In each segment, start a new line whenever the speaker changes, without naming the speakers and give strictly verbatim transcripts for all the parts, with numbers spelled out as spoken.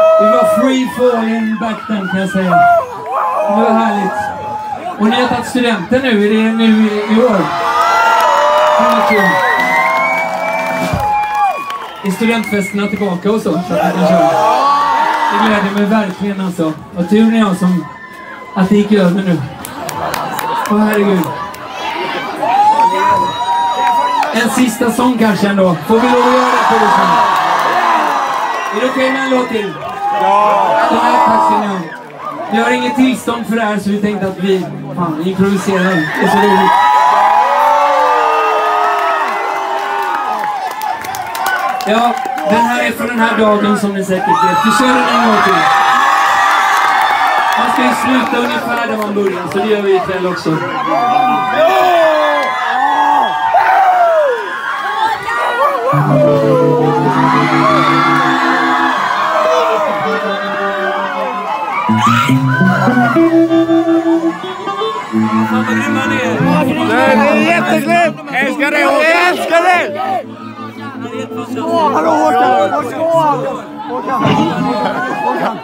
Det var free falling back then, kan jag säga. Det var härligt. Och ni har tagit studenten nu, är det nu i, i år? Är studentfesterna tillbaka och så? Så att kan köra. Det gläder mig verkligen alltså. Och tur ni har som att det gick över nu. Åh herregud. En sista sång kanske ändå. Får vi lov att göra det på det sen? Är det okej okay med en låt till? Ja! Den här, tack ska ni ha. Vi har inget tillstånd för det här så vi tänkte att vi fan, improviserar. Det är så roligt. Ja, den här är för den här dagen som ni säkert vet. Vi kör den en gång till. Man ska ju sluta ungefär där man börjar, så det gör vi ikväll också.
Det är jätteglätt! Älskar dig Håkan! Älskar dig! Skål! Hallå Håkan! Skål! Håkan! Håkan!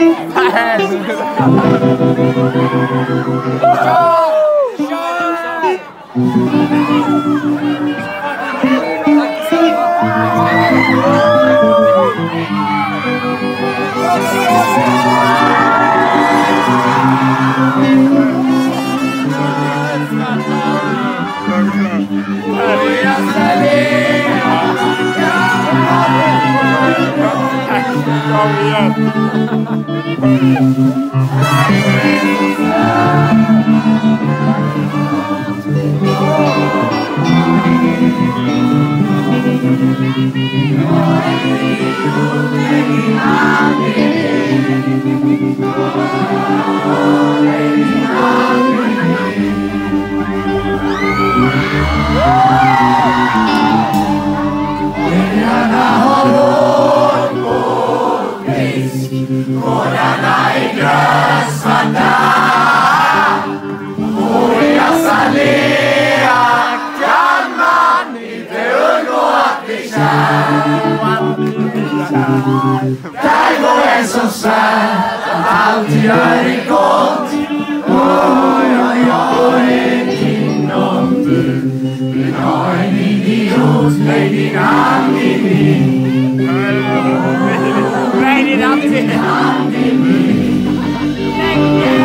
Gårdarna i grönsvarta och i Azalea kan man inte undgå att bli kär. Där går en som svär att allt gör det gott. Oj, oj, oj, din och du. Men har en idiot, lägg din hand i min. Lägg din hand i min.